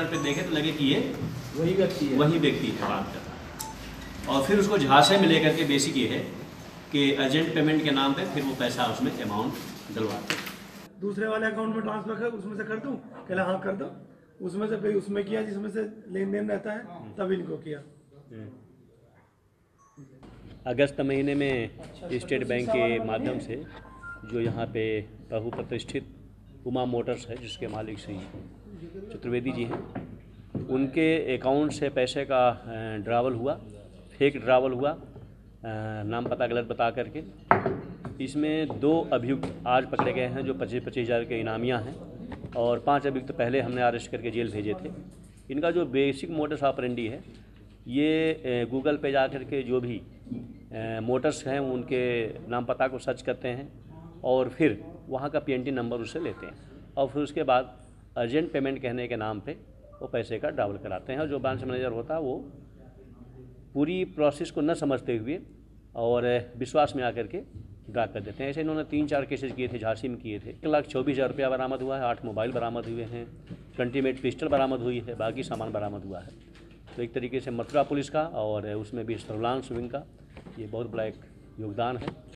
पे देखे तो लगे कि ये वही व्यक्ति है, बात कर रहा है। और फिर उसको झांसे में लेकर के बेसिक ये है कि अर्जेंट पेमेंट के नाम पे फिर वो पैसा उसमें अमाउंट डलवाते हैं। दूसरे वाले अकाउंट में ट्रांसफर कर, उसमें से कर दूं, कहला हाँ कर दो, उसमें से फिर उसमें किया जिसमें से लेन देन रहता है, तब इनको किया। अगस्त महीने में स्टेट बैंक के माध्यम से जो यहाँ पे बहुप्रतिष्ठित उमा मोटर्स है, जिसके मालिक श्री चतुर्वेदी जी हैं, उनके अकाउंट से पैसे का ड्रावल हुआ, फेक ड्रावल हुआ, नाम पता गलत बता करके। इसमें 2 अभियुक्त आज पकड़े गए हैं जो 25-25 हज़ार के इनामियाँ हैं, और 5 अभियुक्त पहले हमने अरेस्ट करके जेल भेजे थे। इनका जो बेसिक मोटर्स ऑपरेंडी है, ये गूगल पे जा कर के जो भी मोटर्स हैं उनके नाम पता को सर्च करते हैं और फिर वहाँ का PNT नंबर उससे लेते हैं, और फिर उसके बाद अर्जेंट पेमेंट कहने के नाम पे वो पैसे का ड्रावल कराते हैं। और जो ब्रांच मैनेजर होता है वो पूरी प्रोसेस को न समझते हुए और विश्वास में आकर के ड्रा कर देते हैं। ऐसे इन्होंने 3-4 केसेस किए थे, झांसी में किए थे। 1,24,000 रुपया बरामद हुआ है, 8 मोबाइल बरामद हुए हैं, 20 पिस्टल बरामद हुई है, बाकी सामान बरामद हुआ है। तो एक तरीके से मथुरा पुलिस का और उसमें भी सर्विलांस विंग का ये बहुत बड़ा एक योगदान है।